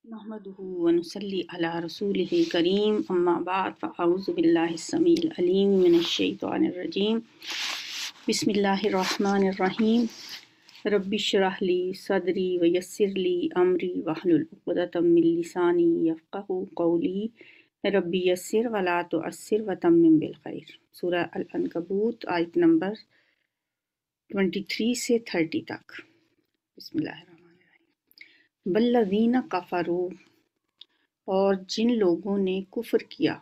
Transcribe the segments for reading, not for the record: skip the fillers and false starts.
नहमदुहु व नुसल्ली अला रसूलिहिल करीम अम्मा बाद फ़अऊज़ु बिल्लाहिस समीइल अलीम मिनश शैतानिर रजीम बिस्मिल्लाहिर रहमानिर रहीम रब्बिश्रह ली सदरी व यस्सिर ली अमरी वहलुल उक़दतम मिन लिसानी यफ़क़हू क़ौली रब्बी यस्सिर व ला तुअस्सिर व तम्मिम बिल खैर। सूरह अल-अनकबूत आयत नंबर 23 से 30 तक। बिस्मिल्लाहिर्रहमानिर्रहीम। वल्लज़ीना कफ़रू, और जिन लोगों ने कुफ्र किया,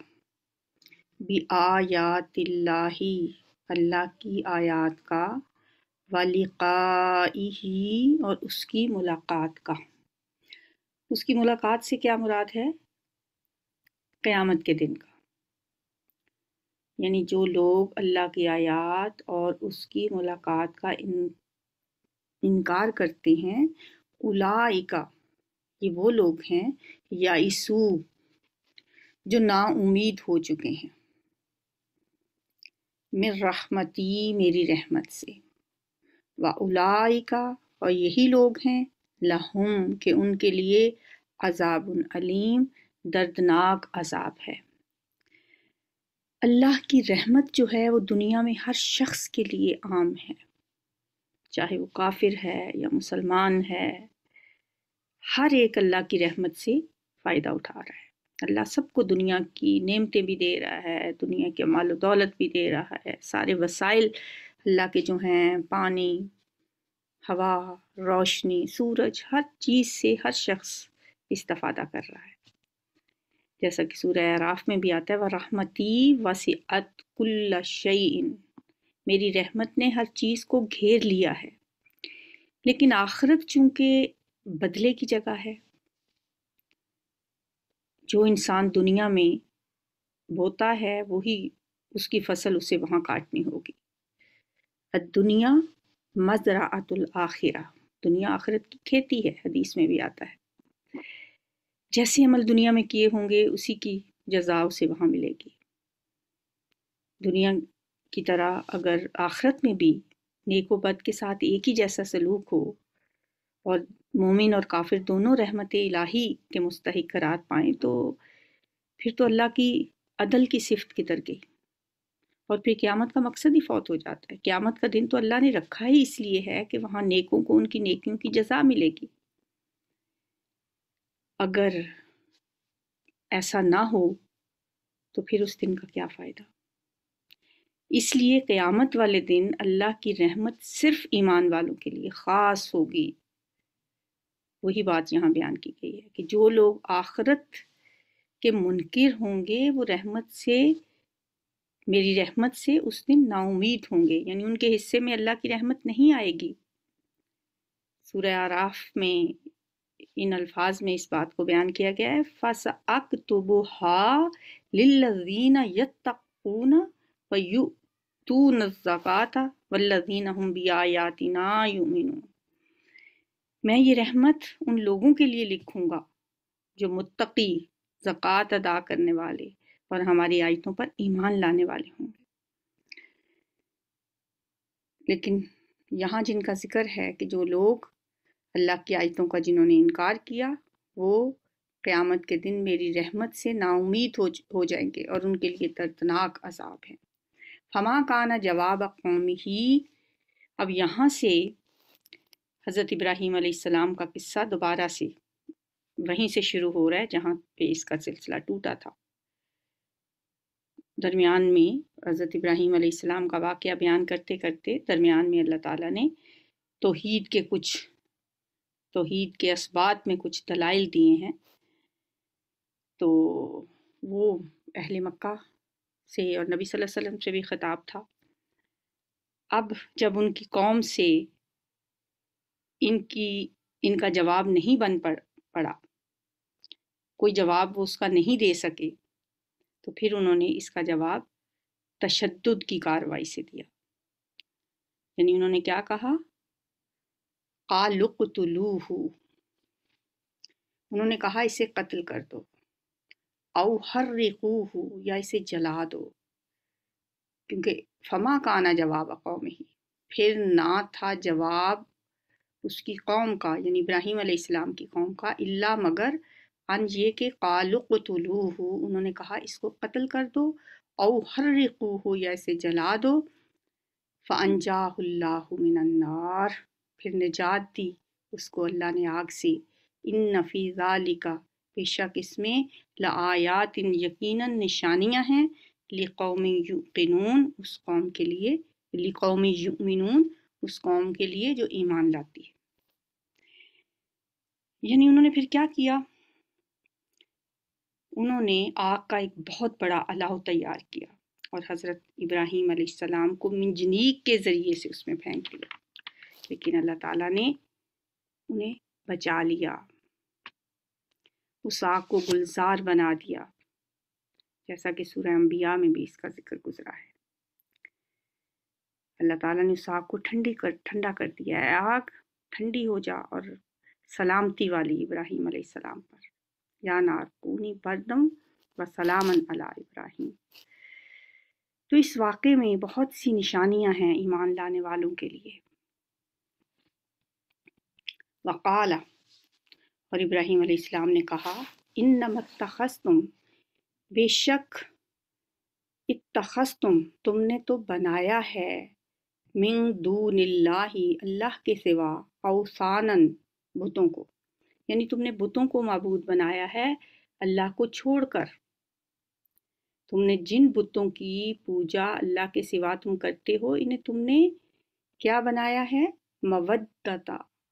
बिआयातिल्लाहि, अल्लाह की आयात का, वलिक़ाइही, और उसकी मुलाकात का। उसकी मुलाकात से क्या मुराद है? क़यामत के दिन का। यानी जो लोग अल्लाह की आयात और उसकी मुलाकात का इनकार करते हैं, उलाइका, ये वो लोग हैं, याइसू, जो नाउम्मीद हो चुके हैं, मिर रहमती, मेरी रहमत से, व उलाइका, और यही लोग हैं, लहुम, के उनके लिए अज़ाबुन अलीम, दर्दनाक अज़ाब है। अल्लाह की रहमत जो है वो दुनिया में हर शख्स के लिए आम है, चाहे वो काफिर है या मुसलमान है, हर एक अल्लाह की रहमत से फ़ायदा उठा रहा है। अल्लाह सबको दुनिया की नेमतें भी दे रहा है, दुनिया के माल दौलत भी दे रहा है, सारे वसाइल अल्लाह के जो हैं, पानी, हवा, रोशनी, सूरज, हर चीज़ से हर शख्स इस्तिफ़ादा कर रहा है। जैसा कि सूरह आराफ में भी आता है, व रहमती वसिअत कुल्ल शैइन, मेरी रहमत ने हर चीज़ को घेर लिया है। लेकिन आखिरत चूँकि बदले की जगह है, जो इंसान दुनिया में बोता है वही उसकी फसल उसे वहाँ काटनी होगी। दुनिया मज़रअतुल आखिरा, दुनिया आखिरत की खेती है, हदीस में भी आता है। जैसे अमल दुनिया में किए होंगे उसी की जज़ा उसे वहाँ मिलेगी। दुनिया की तरह अगर आखिरत में भी नेक व बद के साथ एक ही जैसा सलूक हो और मोमिन और काफिर दोनों रहमत इलाही के मुस्तहिक करार पाएं, तो फिर तो अल्लाह की अदल की सिफ़त किधर गई, और फिर क़यामत का मकसद ही फ़ौत हो जाता है। क़यामत का दिन तो अल्लाह ने रखा ही इसलिए है कि वहाँ नेकों को उनकी नेकियों की जज़ा मिलेगी। अगर ऐसा ना हो तो फिर उस दिन का क्या फ़ायदा। इसलिए क़यामत वाले दिन अल्लाह की रहमत सिर्फ़ ईमान वालों के लिए ख़ास होगी। वही बात यहाँ बयान की गई है कि जो लोग आखिरत के मुनकिर होंगे वो रहमत से, मेरी रहमत से उस दिन नाउमीद होंगे, यानी उनके हिस्से में अल्लाह की रहमत नहीं आएगी। सूरह आराफ में इन अल्फाज में इस बात को बयान किया गया है, फसअक्तुबुहा लिल्लज़ीना यत्तक़ूना व युतून ज़काता वल्लज़ीना हुम बिआयातिना युमिनून। मैं ये रहमत उन लोगों के लिए लिखूंगा जो मुत्तकी, ज़कात अदा करने वाले और हमारी आयतों पर ईमान लाने वाले होंगे। लेकिन यहाँ जिनका जिक्र है कि जो लोग अल्लाह की आयतों का जिन्होंने इनकार किया, वो क़यामत के दिन मेरी रहमत से नाउमीद हो जाएंगे और उनके लिए दर्दनाक अज़ाब है। फमा काना जवाब कौमिही, अब यहाँ से हज़रत इब्राहीम अलैहिस्सलाम का किस्सा दोबारा से वहीं से शुरू हो रहा है जहाँ पे इसका सिलसिला टूटा था। दरमियान में हज़रत इब्राहीम अलैहिस्सलाम का वाक़या बयान करते करते दरमियान में अल्लाह ताला ने तौहीद के असबात में कुछ दलाइल दिए हैं। तो वो अहले मक्का से और नबी सल्लल्लाहु अलैहि वसल्लम से भी ख़िताब था। अब जब उनकी कौम से इनका जवाब नहीं बन पड़ा, कोई जवाब वो उसका नहीं दे सके, तो फिर उन्होंने इसका जवाब तशद्दुद की कार्रवाई से दिया। यानी उन्होंने क्या कहा, क़ालुक़्तुलूहु, उन्होंने कहा इसे कत्ल कर दो, औ हर्रिक़ूहु, या इसे जला दो। क्योंकि फमा काना जवाब कौमिही, फिर ना था जवाब उसकी कौम का, यानी इब्राहीम अलैहिस्सलाम की कौम का, इल्ला मगर ان یہ کہ قالوا قتلوہ، انہوں نے کہا اس کو قتل کر دو، او حرقوہ یا اسے جلا دو، فانجاہ اللہ من النار، پھر نجات دی اس کو اللہ نے آگ سے، ان فی ذالک، بے شک اس میں، لآیات، یقیناً نشانیاں ہیں، لقوم یوقنون، اس قوم کے لیے، لقوم یؤمنون، اس قوم کے لیے جو ایمان لاتی ہے۔ یعنی انہوں نے پھر کیا کیا؟ انہوں نے آگ کا ایک بہت بڑا الاؤ تیار کیا اور حضرت ابراہیم علیہ السلام کو منجنیق کے ذریعے سے اس میں پھینک دیا، لیکن اللہ تعالیٰ نے انہیں بچا لیا، اس آگ کو گلزار بنا دیا، جیسا کہ سورہ انبیاء میں بھی اس کا ذکر گزرا ہے۔ اللہ تعالیٰ نے اس آگ کو ٹھنڈا کر دیا ہے، آگ ٹھنڈی ہو جا اور سلامتی والی ابراہیم علیہ السلام پر، یا نار کونی بردم و سلامن علی ابراہیم۔ تو اس واقعے میں بہت سی نشانیاں ہیں ایمان لانے والوں کے لیے۔ وقال، اور ابراہیم علیہ السلام نے کہا، انما اتخذتم، بے شک اتخذتم، تم نے تو بنایا ہے، من دون اللہ، اللہ کے سوا، اوثانن، بتوں کو، یعنی تم نے بتوں کو معبود بنایا ہے اللہ کو چھوڑ کر۔ تم نے جن بتوں کی پوجا اللہ کے سوا تم کرتے ہو، انہیں تم نے کیا بنایا ہے؟ مودتا،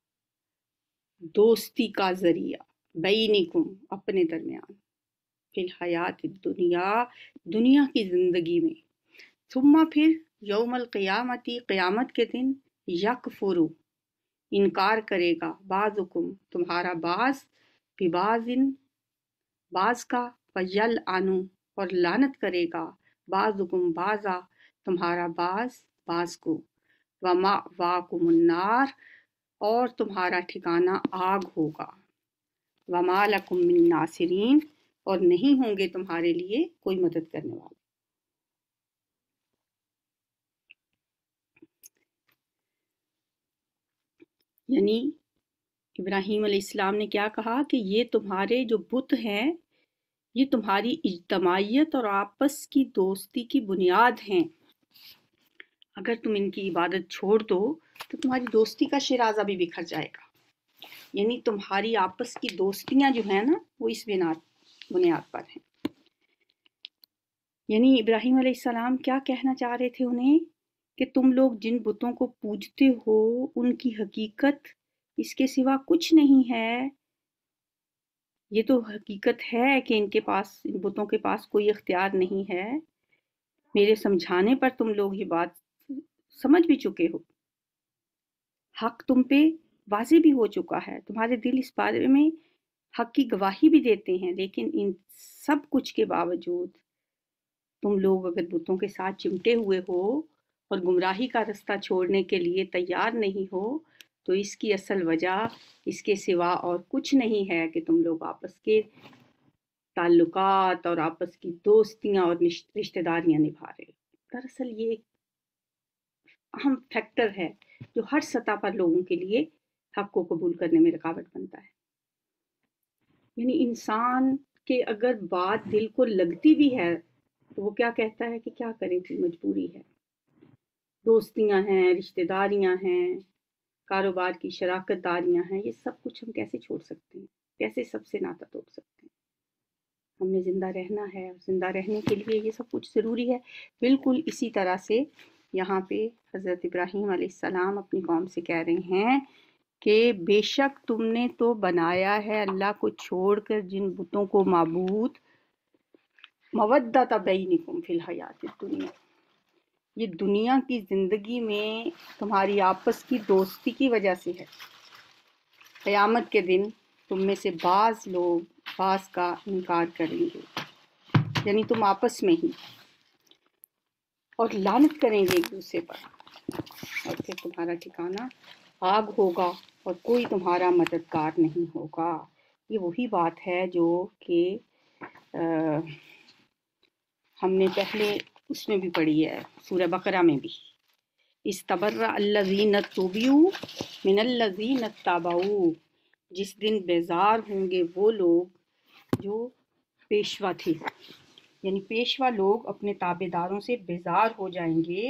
دوستی کا ذریعہ، بینکم، اپنے درمیان، فی الحیات الدنیا، دنیا کی زندگی میں، ثم پھر یوم القیامتی، قیامت کے دن، یکفرو، انکار کرے گا، بعضکم، تمہارا بعض، ببعضن، بعض کا، ویلعنو، اور لعنت کرے گا، بعضکم بعضا، تمہارا بعض بعض کو، ومأواکم النار، اور تمہارا ٹھکانہ آگ ہوگا، وما لکم من ناصرین، اور نہیں ہوں گے تمہارے لیے کوئی مدد کرنے والے۔ یعنی ابراہیم علیہ السلام نے کیا کہا کہ یہ تمہارے جو بت ہیں، یہ تمہاری اجتماعیت اور آپس کی دوستی کی بنیاد ہیں، اگر تم ان کی عبادت چھوڑ دو تو تمہاری دوستی کا شیرازہ بھی بکھر جائے گا۔ یعنی تمہاری آپس کی دوستیاں جو ہیں نا، وہ اس بنیاد پر ہیں۔ یعنی ابراہیم علیہ السلام کیا کہنا چاہ رہے تھے انہیں، کہ تم لوگ جن بتوں کو پوجتے ہو ان کی حقیقت اس کے سوا کچھ نہیں ہے۔ یہ تو حقیقت ہے کہ ان بتوں کے پاس کوئی اختیار نہیں ہے، میرے سمجھانے پر تم لوگ یہ بات سمجھ بھی چکے ہو، حق تم پہ واضح بھی ہو چکا ہے، تمہارے دل اس بارے میں حق کی گواہی بھی دیتے ہیں، لیکن ان سب کچھ کے باوجود تم لوگ اگر بتوں کے ساتھ چمٹے ہوئے ہو اور گمراہی کا رستہ چھوڑنے کے لیے تیار نہیں ہو، تو اس کی اصل وجہ اس کے سوا اور کچھ نہیں ہے کہ تم لوگ آپس کے تعلقات اور آپس کی دوستیاں اور رشتہ داریاں نبھا رہے ہو۔ دراصل یہ ایک اہم فیکٹر ہے جو ہر سطح پر لوگوں کے لیے حق کو قبول کرنے میں رکاوٹ بنتا ہے۔ یعنی انسان کے اگر بات دل کو لگتی بھی ہے تو وہ کیا کہتا ہے کہ کیا کریں تھی، مجبوری ہے، دوستیاں ہیں، رشتہ داریاں ہیں، کاروبار کی شراکت داریاں ہیں، یہ سب کچھ ہم کیسے چھوڑ سکتے ہیں، کیسے سب سے ناطا توڑ سکتے ہیں؟ ہم نے زندہ رہنا ہے، اور زندہ رہنے کے لیے یہ سب کچھ ضروری ہے۔ بالکل اسی طرح سے یہاں پہ حضرت ابراہیم علیہ السلام اپنی قوم سے کہہ رہے ہیں کہ بے شک تم نے تو بنایا ہے اللہ کو چھوڑ کر جن بتوں کو معبود، مودۃ بینکم فی الحیات الدنیا، یہ دنیا کی زندگی میں تمہاری آپس کی دوستی کی وجہ سے ہے، قیامت کے دن تم میں سے بعض لوگ بعض کا انکار کریں گے، یعنی تم آپس میں ہی، اور لعنت کریں گے ایک دوسرے پر، اور پھر تمہارا ٹھکانہ آگ ہوگا اور کوئی تمہارا مددگار نہیں ہوگا۔ یہ وہی بات ہے جو کہ ہم نے پہلے اس میں بھی پڑھی ہے، سورہ بقرہ میں بھی، استبرأ الذین اتبعوا من الذین اتبعوا، جس دن بیزار ہوں گے وہ لوگ جو پیشوا تھے، یعنی پیشوا لوگ اپنے تابع داروں سے بیزار ہو جائیں گے.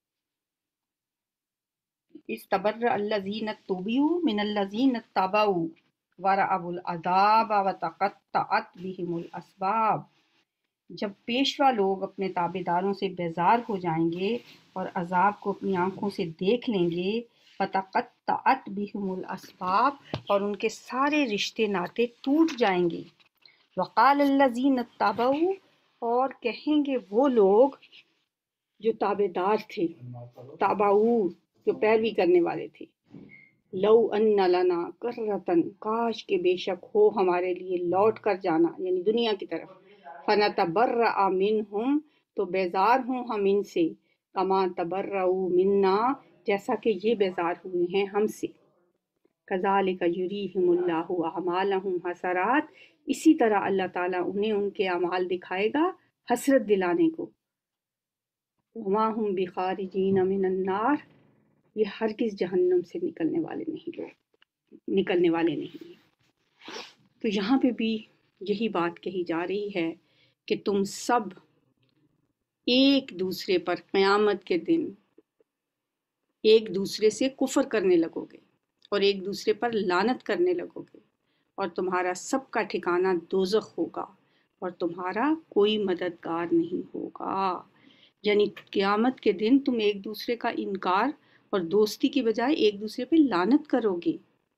استبرأ الذین اتبعوا من الذین اتبعوا ورأوا العذاب وتقطعت بهم الاسباب. جب پیشوا لوگ اپنے تابع داروں سے بیزار ہو جائیں گے اور عذاب کو اپنی آنکھوں سے دیکھ لیں گے، وتقطعت بهم الاسباب اور ان کے سارے رشتے ناطے ٹوٹ جائیں گے. وقال الذین اتبعوا اور کہیں گے وہ لوگ جو تابع دار تھے، تابعو جو پیروی کرنے والے تھے، لو ان لنا کرتن کاش کے بے شک ہو ہمارے لیے لوٹ کر جانا، یعنی دنیا کی طرف، فنتبرأ منہم تو بیزار ہوں ہم ان سے، کما تبرؤوا منا جیسا کہ یہ بیزار ہوئے ہیں ہم سے. کذالک یریہم اللہ اعمالہم حسرات اسی طرح اللہ تعالیٰ انہیں ان کے اعمال دکھائے گا حسرت دلانے کو. وما ہم بخارجین من النار یہ ہرگز جہنم سے نکلنے والے نہیں ہیں. تو یہاں پہ بھی یہی بات کہی جا رہی ہے کہ تم سب ایک دوسرے پر قیامت کے دن ایک دوسرے سے کفر کرنے لگو گے اور ایک دوسرے پر لعنت کرنے لگو گے، اور تمہارا سب کا ٹھکانہ دوزخ ہوگا اور تمہارا کوئی مددگار نہیں ہوگا. یعنی قیامت کے دن تم ایک دوسرے کا انکار اور دوستی کی بجائے ایک دوسرے پہ لعنت کرو گے.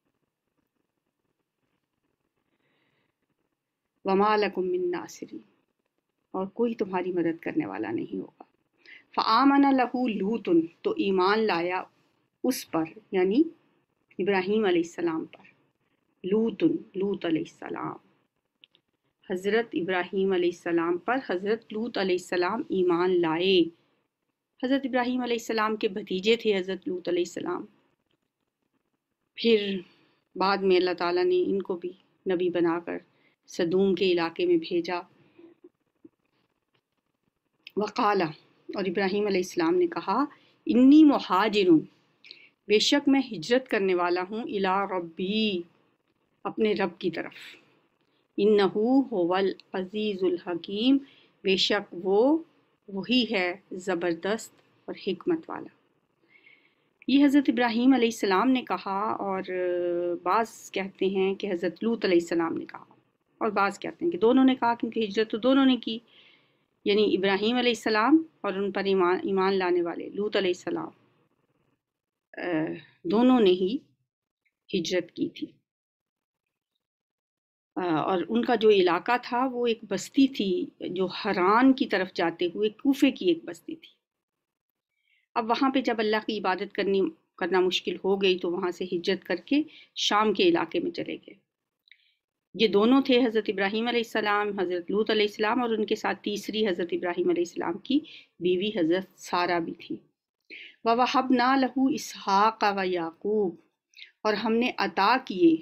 وما لکم من ناصرین اور کوئی تمہاری مدد کرنے والا نہیں ہوگا. فآمن لہ لوط تو ایمان لایا اس پر، یعنی ابراہیم علیہ السلام پر. لوط علیہ السلام، حضرت ابراہیم علیہ السلام پر حضرت لوط علیہ السلام ایمان لائے. حضرت ابراہیم علیہ السلام کے بھتیجے تھے حضرت لوط علیہ السلام. پھر بعد میں اللہ تعالیٰ نے ان کو بھی نبی بنا کر سدوم کے علاقے میں بھیجا. وقالا اور ابراہیم علیہ السلام نے کہا، انی مہاجر بے شک میں ہجرت کرنے والا ہوں، الی ربی اپنے رب کی طرف. انہو هو العزیز الحکیم بے شک وہی ہے زبردست اور حکمت والا. یہ حضرت ابراہیم علیہ السلام نے کہا، اور بعض کہتے ہیں کہ حضرت لوط علیہ السلام نے کہا، اور بعض کہتے ہیں کہ دونوں نے کہا، کیونکہ ہجرت تو دونوں نے کی. یعنی ابراہیم علیہ السلام اور ان پر ایمان لانے والے لوط علیہ السلام دونوں نے ہی ہجرت کی تھی. اور ان کا جو علاقہ تھا وہ ایک بستی تھی جو حران کی طرف جاتے ہوئے کوفے کی ایک بستی تھی. اب وہاں پہ جب اللہ کی عبادت کرنا مشکل ہو گئی تو وہاں سے ہجرت کر کے شام کے علاقے میں چلے گئے. یہ دونوں تھے حضرت ابراہیم علیہ السلام، حضرت لوط علیہ السلام، اور ان کے ساتھ تیسری حضرت ابراہیم علیہ السلام کی بیوی حضرت سارہ بھی تھی. وَوَهَبْنَا لَهُ إِسْحَاقَ وَيَعْقُوبَ اور ہم نے عطا کیے،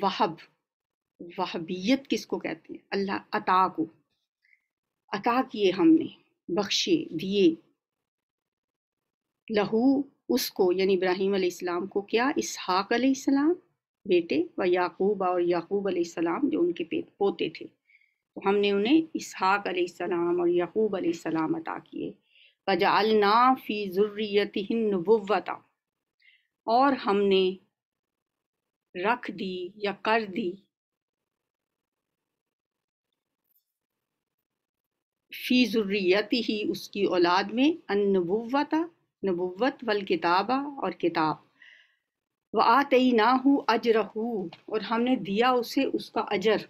وہبیت کس کو کہتے ہیں؟ اللہ عطا کو عطا کیے، ہم نے بخشے دیے، لہو اس کو یعنی ابراہیم علیہ السلام کو کیا؟ اسحاق علیہ السلام بیٹے، و یعقوب اور یعقوب علیہ السلام جو ان کے پوتے تھے. تو ہم نے انہیں اسحاق علیہ السلام اور یعقوب علیہ السلام عطا کیے. وَجَعَلْنَا فِي ذُرِّيَّتِهِ النُّبُوَّةَ اور ہم نے رکھ دی یا کر دی فی ذریتہ اس کی اولاد میں النبوۃ نبوت والکتابہ اور کتاب. وآتیناہ اجرہ اور ہم نے دیا اسے اس کا اجر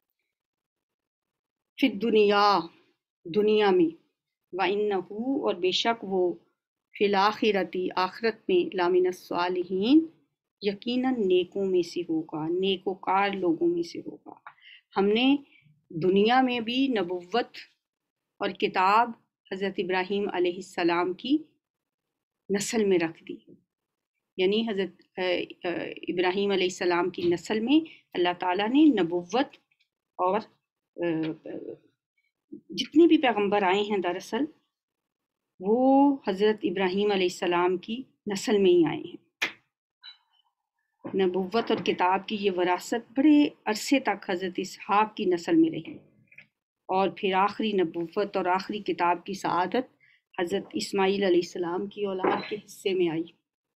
فی الدنیا دنیا میں. وانہ اور بے شک وہ فی الآخرۃ آخرت میں لامن الصالحین یقیناً نیکوں میں سے ہوگا، نیکوکار لوگوں میں سے ہوگا. ہم نے دنیا میں بھی نبوت اور کتاب حضرت ابراہیم علیہ السلام کی نسل میں رکھ دی. یعنی حضرت ابراہیم علیہ السلام کی نسل میں اللہ تعالیٰ نے نبوت اور جتنے بھی پیغمبر آئے ہیں دراصل وہ حضرت ابراہیم علیہ السلام کی نسل میں ہی آئے ہیں. نبوت اور کتاب کی یہ وراثت بڑے عرصے تک حضرت اسحاق کی نسل میں رہی، اور پھر آخری نبوت اور آخری کتاب کی سعادت حضرت اسماعیل علیہ السلام کی اولاد کے حصے میں آئی۔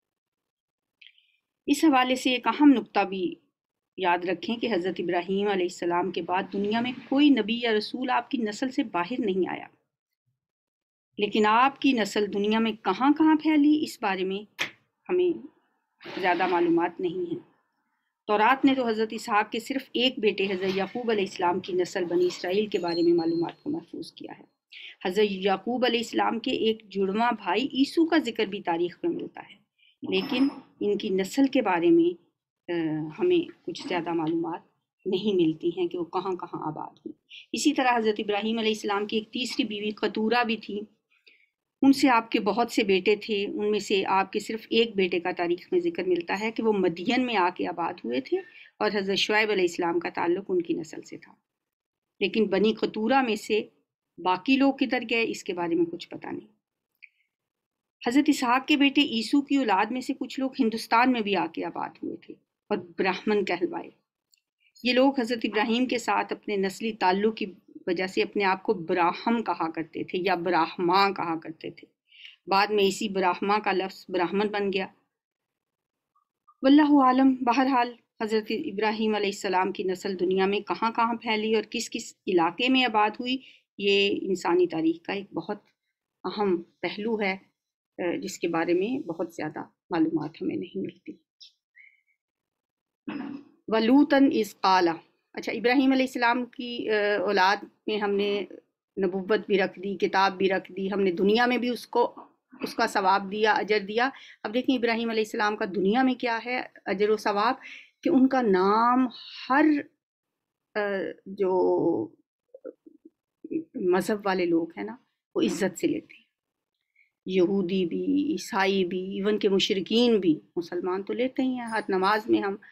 اس حوالے سے ایک اہم نقطہ بھی یاد رکھیں کہ حضرت ابراہیم علیہ السلام کے بعد دنیا میں کوئی نبی یا رسول آپ کی نسل سے باہر نہیں آیا، لیکن آپ کی نسل دنیا میں کہاں کہاں پھیلی اس بارے میں ہمیں زیادہ معلومات نہیں ہیں۔ تورات نے تو حضرت اسحاق کے صرف ایک بیٹے حضرت یعقوب علیہ السلام کی نسل بنی اسرائیل کے بارے میں معلومات کو محفوظ کیا ہے۔ حضرت یعقوب علیہ السلام کے ایک جڑواں بھائی عیسو کا ذکر بھی تاریخ میں ملتا ہے، لیکن ان کی نسل کے بارے میں ہمیں کچھ زیادہ معلومات نہیں ملتی ہیں کہ وہ کہاں کہاں آباد ہوئی۔ اسی طرح حضرت ابراہیم علیہ السلام کی ایک تیسری بیوی قطورہ بھی تھی، ان سے آپ کے بہت سے بیٹے تھے، ان میں سے آپ کے صرف ایک بیٹے کا تاریخ میں ذکر ملتا ہے کہ وہ مدین میں آ کے آباد ہوئے تھے، اور حضرت شعیب علیہ السلام کا تعلق ان کی نسل سے تھا۔ لیکن بنی قطورہ میں سے باقی لوگ کدھر گئے اس کے بارے میں کچھ پتہ نہیں۔ حضرت اسحاق کے بیٹے عیسو کی اولاد میں سے کچھ لوگ ہندوستان میں بھی آ کے آباد ہوئے تھے اور براہمن کہلوائے۔ یہ لوگ حضرت ابراہیم کے ساتھ اپنے نسلی تعلق کی وجہ سے اپنے آپ کو براہم کہا کرتے تھے یا براہما کہا کرتے تھے۔ بعد میں اسی براہما کا لفظ براہمن بن گیا۔ واللہ عالم، بہرحال حضرت ابراہیم علیہ السلام کی نسل دنیا میں کہاں کہاں پھیلی اور کس کس علاقے میں آباد ہوئی، یہ انسانی تاریخ کا ایک بہت اہم پہلو ہے جس کے بارے میں بہت زیادہ معلومات ہمیں نہیں ملتی۔ ولوطن اذ قال، اچھا ابراہیم علیہ السلام کی اولاد میں ہم نے نبوت بھی رکھ دی، کتاب بھی رکھ دی، ہم نے دنیا میں بھی اس کا ثواب دیا، اجر دیا۔ اب دیکھیں ابراہیم علیہ السلام کا دنیا میں کیا ہے اجر و ثواب، کہ ان کا نام ہر جو مذہب والے لوگ ہیں نا وہ عزت سے لیتے ہیں، یہودی بھی، عیسائی بھی، ایون کہ مشرکین بھی، مسلمان تو لیتے ہی ہیں۔ ہر نماز میں ہم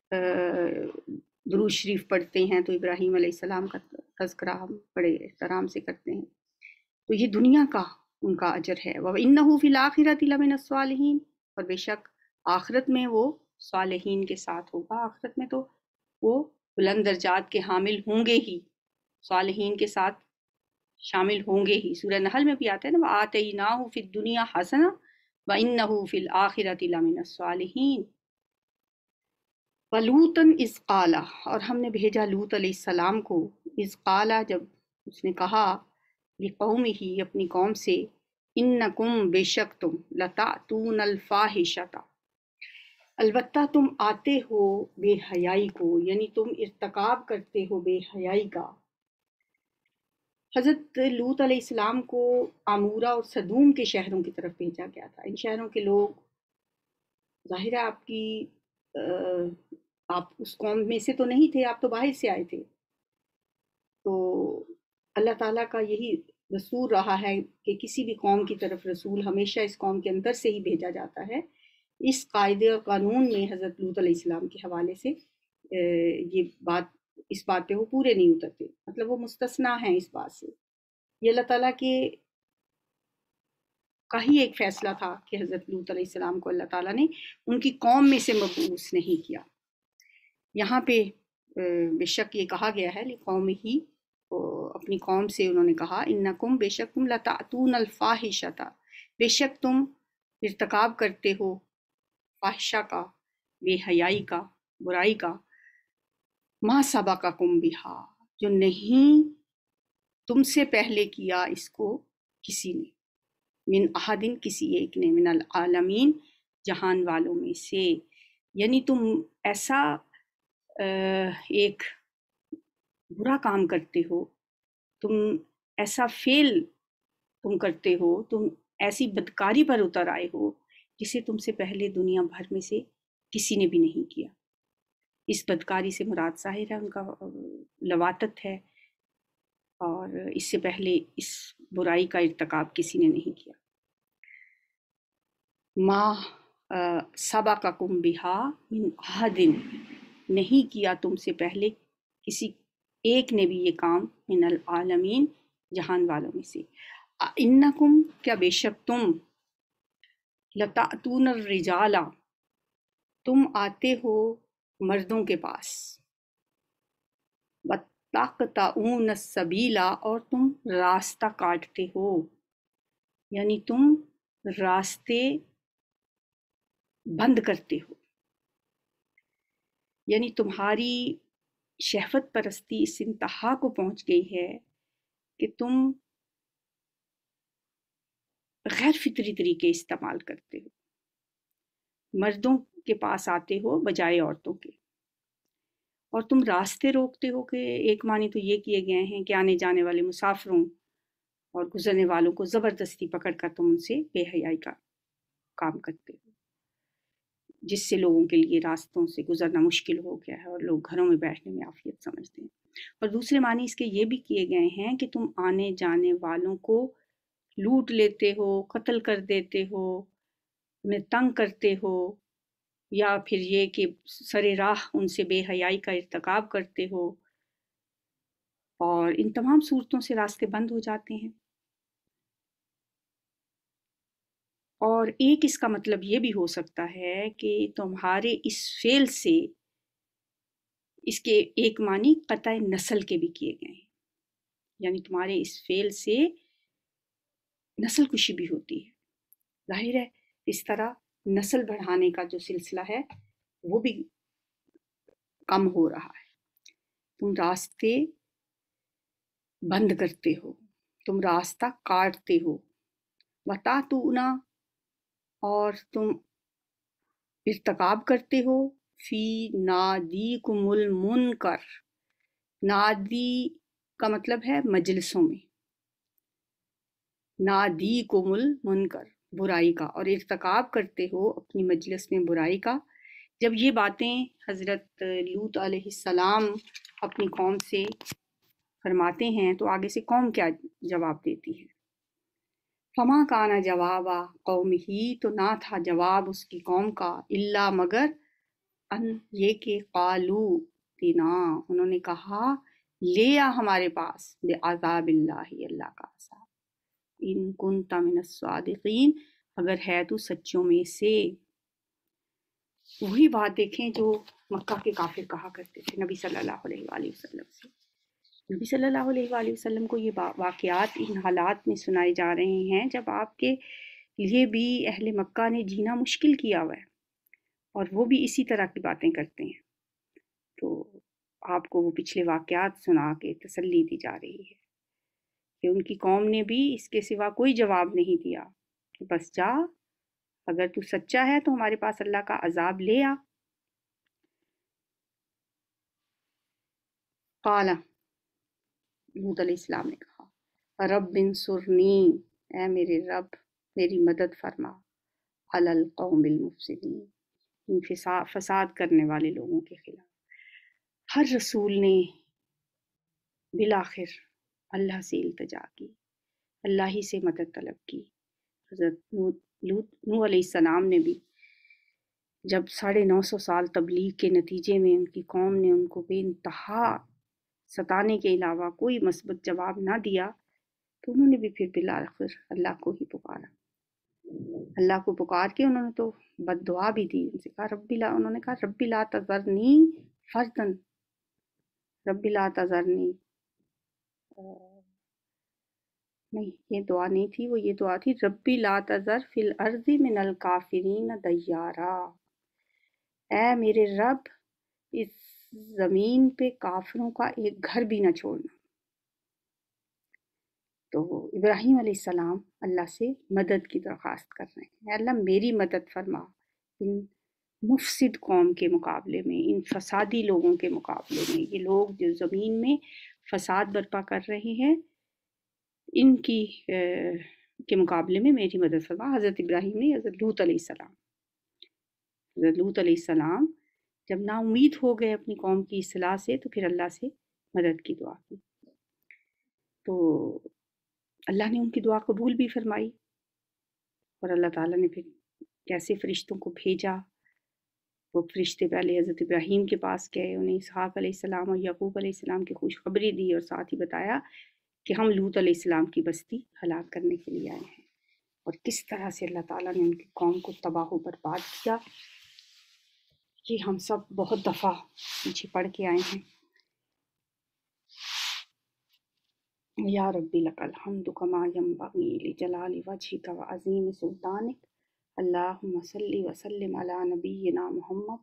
درود شریف پڑھتے ہیں تو ابراہیم علیہ السلام کا تذکرہ ہم بڑے احترام سے کرتے ہیں۔ تو یہ دنیا کا ان کا اجر ہے۔ وَإِنَّهُ فِي الْآخِرَةِ لَمِنَ الصَّالِحِينَ، اور بے شک آخرت میں وہ صالحین کے ساتھ ہوگا۔ آخرت میں تو وہ بلند درجات کے حامل ہوں گے ہی، صالحین کے ساتھ شامل ہوں گے ہی۔ سورہ نحل میں بھی آتا ہے نا، وَآتَيْنَاهُ فِي الدُّنْيَا حَسَنَةً وَإِنَّهُ فِي الْآخِرَةِ لَمِنَ الصَّالِحِينَ۔ وَلُوطًا اذ قال، اور ہم نے بھیجا لوط علیہ السلام کو، اذ قال جب اس نے کہا، لقومہ اپنی قوم سے، انکم بے شک تم، لتأتون الفاحشۃ البتہ تم آتے ہو بے حیائی کو، یعنی تم ارتکاب کرتے ہو بے حیائی کا۔ حضرت لوط علیہ السلام کو عمورہ اور صدوم کے شہروں کی طرف بھیجا گیا تھا۔ ان شہروں کے لوگ ظاہر ہے آپ اس قوم میں سے تو نہیں تھے، آپ تو باہر سے آئے تھے۔ تو اللہ تعالیٰ کا یہی دستور رہا ہے کہ کسی بھی قوم کی طرف رسول ہمیشہ اس قوم کے اندر سے ہی بھیجا جاتا ہے۔ اس قاعدے اور قانون میں حضرت لوط علیہ السلام کے حوالے سے اس بات پہ وہ پورے نہیں اترتے، مطلب وہ مستثنا ہیں اس بات سے۔ یہ اللہ تعالیٰ کا ہی ایک فیصلہ تھا کہ حضرت لوط علیہ السلام کو اللہ تعالیٰ نے ان کی قوم میں سے مبعوث نہیں کیا۔ یہاں پہ بے شک یہ کہا گیا ہے قوم ہی، اپنی قوم سے انہوں نے کہا، انکم بے شک تم لتأتون الفاحشۃ، بے شک تم ارتکاب کرتے ہو فاحشہ کا، بے حیائی کا، برائی کا، ما سبقکم بہا، جو نہیں تم سے پہلے کیا اس کو کسی نے، من احدن کسی ایک نے، من العالمین جہان والوں میں سے۔ یعنی تم ایسا ایک برا کام کرتے ہو، تم ایسا فعل تم کرتے ہو، تم ایسی بدکاری پر اتر آئے ہو جسے تم سے پہلے دنیا بھر میں سے کسی نے بھی نہیں کیا۔ اس بدکاری سے مراد ظاہر ہے ان کا لواطت ہے، اور اس سے پہلے اس برائی کا ارتکاب کسی نے نہیں کیا۔ ما سبقکم بہا من احد، نہیں کیا تم سے پہلے کسی ایک نے بھی یہ کام، من العالمین جہان والوں میں سے۔ انکم کیا بے شک تم، لتأتون الرجال تم آتے ہو مردوں کے پاس، وَتَقْطَعُونَ السَّبِیلَ، اور تم راستہ کاٹتے ہو، یعنی تم راستے بند کرتے ہو، یعنی تمہاری شہوت پرستی اس انتہا کو پہنچ گئی ہے کہ تم غیر فطری طریقے استعمال کرتے ہو، مردوں کے پاس آتے ہو بجائے عورتوں کے، اور تم راستے روکتے ہو کہ ایک معنی تو یہ کیے گئے ہیں کہ آنے جانے والے مسافروں اور گزرنے والوں کو زبردستی پکڑ کر تم ان سے بے حیائی کا کام کرتے ہو، جس سے لوگوں کے لیے راستوں سے گزرنا مشکل ہو گیا ہے اور لوگ گھروں میں بیٹھنے میں عافیت سمجھتے ہیں۔ اور دوسرے معنی اس کے یہ بھی کیے گئے ہیں کہ تم آنے جانے والوں کو لوٹ لیتے ہو، قتل کر دیتے ہو، انہیں تنگ کرتے ہو، یا پھر یہ کہ سرے راہ ان سے بے حیائی کا ارتکاب کرتے ہو، اور ان تمام صورتوں سے راستے بند ہو جاتے ہیں۔ اور ایک اس کا مطلب یہ بھی ہو سکتا ہے کہ تمہارے اس فعل سے، اس کے ایک معنی قطع نسل کے بھی کیے گئے ہیں، یعنی تمہارے اس فعل سے نسل کشی بھی ہوتی ہے۔ ظاہر ہے اس طرح نسل بڑھانے کا جو سلسلہ ہے وہ بھی کم ہو رہا ہے۔ تم راستے بند کرتے ہو، تم راستہ کاٹتے ہو، وَتَعْتُونَ، اور تم ارتکاب کرتے ہو، فی نادیکم المنکر، نادی کا مطلب ہے مجلسوں میں، نادیکم المنکر، برائی کا، اور ارتکاب کرتے ہو اپنی مجلس میں برائی کا۔ جب یہ باتیں حضرت لوط علیہ السلام اپنی قوم سے فرماتے ہیں تو آگے سے قوم کیا جواب دیتی ہے؟ فما کانا جوابا قومہ، تو نہ تھا جواب اس کی قوم کا، الا مگر ان یہ کہ قالو تینا، انہوں نے کہا لے آ ہمارے پاس، بعذاب اللہ، اللہ کا عذاب، ان کنت من الصادقین، اگر ہے تو سچوں میں سے۔ وہی بات دیکھیں جو مکہ کے کافر کہا کرتے تھے نبی صلی اللہ علیہ وآلہ وسلم سے۔ نبی صلی اللہ علیہ وآلہ وسلم کو یہ واقعات ان حالات میں سنائے جا رہے ہیں جب آپ کے لیے بھی اہل مکہ نے جینا مشکل کیا ہوا ہے، اور وہ بھی اسی طرح کی باتیں کرتے ہیں، تو آپ کو وہ پچھلے واقعات سنا کے تسلی دی جا رہی ہے کہ ان کی قوم نے بھی اس کے سوا کوئی جواب نہیں دیا کہ بس جا، اگر تو سچا ہے تو ہمارے پاس اللہ کا عذاب لے آ۔ قال، لوط علیہ السلام نے کہا، رب انصرنی، اے میرے رب میری مدد فرما، علی القوم المفسدین، ان فساد کرنے والے لوگوں کے خلاف۔ ہر رسول نے بالآخر اللہ سے التجا کی، اللہ ہی سے مدد طلب کی۔ حضرت نوح علیہ السلام نے بھی جب 950 سال تبلیغ کے نتیجے میں ان کی قوم نے ان کو بے انتہا ستانے کے علاوہ کوئی مثبت جواب نہ دیا، تو انہوں نے بھی پھر بالآخر اللہ کو ہی پکارا۔ اللہ کو پکار کے انہوں نے تو بد دعا بھی دی، ان سے کہا انہوں نے کہا رب لا تذرنی فردن، رب لا تذرنی، نہیں یہ دعا نہیں تھی، وہ یہ دعا تھی ربی لا تذر فی الارض من الکافرین دیارا، اے میرے رب اس زمین پہ کافروں کا ایک گھر بھی نہ چھوڑنا۔ تو ابراہیم علیہ السلام اللہ سے مدد کی درخواست کر رہے ہیں، اللہ میری مدد فرما ان مفسد قوم کے مقابلے میں، ان فسادی لوگوں کے مقابلے میں، یہ لوگ جو زمین میں فساد برپا کر رہے ہیں ان کی کے مقابلے میں میری مدد فرما۔ حضرت ابراہیم نے حضرت لوط علیہ السلام جب نا امید ہو گئے اپنی قوم کی اصلاح سے تو پھر اللہ سے مدد کی دعا کی، تو اللہ نے ان کی دعا قبول بھی فرمائی، اور اللہ تعالیٰ نے پھر کیسے فرشتوں کو بھیجا۔ وہ فرشتے پہلے حضرت ابراہیم کے پاس گئے، انہیں اسحاق علیہ السلام اور یعقوب علیہ السلام کی خوشخبری دی، اور ساتھ ہی بتایا کہ ہم لوط علیہ السلام کی بستی ہلاک کرنے کے لیے آئے ہیں، اور کس طرح سے اللہ تعالیٰ نے ان کی قوم کو تباہ و برباد کیا۔ یہ ہم سب بہت دفعہ پیچھے پڑھ کے آئے ہیں۔ یا ربی لک الحمد کما ینبغی لجلال وجہک وعظیم سلطانک، اللہم صلی وسلم علی نبینا محمد۔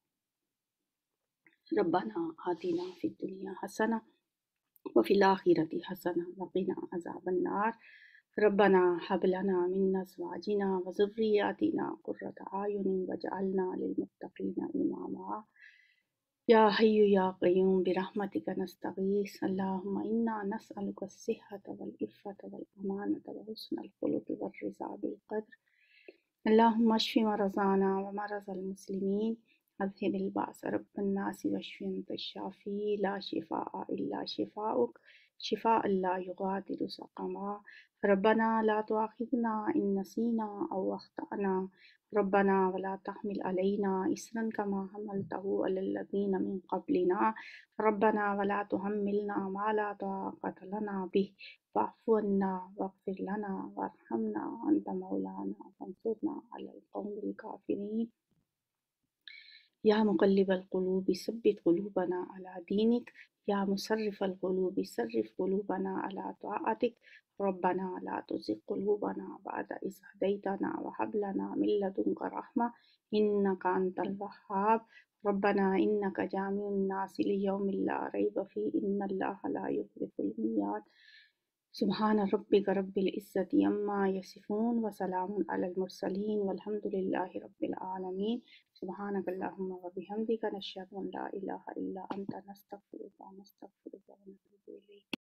ربنا آتنا فی الدنیا حسنہ وفی الآخرۃ حسنہ وقنا عذاب النار، ربنا ہب لنا من ازواجنا وذریاتنا قرۃ اعین واجعلنا للمتقین اماما۔ یا حی یا قیوم برحمتک نستغیث، اللہم انا نسألک الصحۃ والعفۃ والامانۃ وحسن الخلق والرضا بالقدر، اللہم اشف مرضانا ومرضى المسلمین، اذهب الباس رب الناس واشف انت الشافی، لا شفاء الا شفاؤک، شفاء لا یغادر سقما۔ ربنا لا تؤاخذنا ان نسینا او اخطأنا، ربنا ولا تحمل علينا إصرا كما حملته على الذين من قبلنا، ربنا ولا تحملنا ما لا طاقة لنا به، واعف عنا واغفر لنا وارحمنا أنت مولانا فانصرنا على القوم الكافرين۔ یا مقلب القلوب ثبت قلوبنا على دینک، یا مصرف القلوب صرف قلوبنا على طاعتک، ربنا لا تزغ قلوبنا بعد إذ هديتنا وهب لنا من لدنك رحمة إنك أنت الوهاب، ربنا إنك جامع الناس ليوم لا ريب فيه إن الله لا يخلف الميعاد۔ سبحان ربک رب العزة عما یصفون وسلام علی المرسلین والحمد للہ رب العالمین۔ سبحانک اللہم وبحمدک نشہد ان لا الہ الا انت نستغفرک ونتوب الیک۔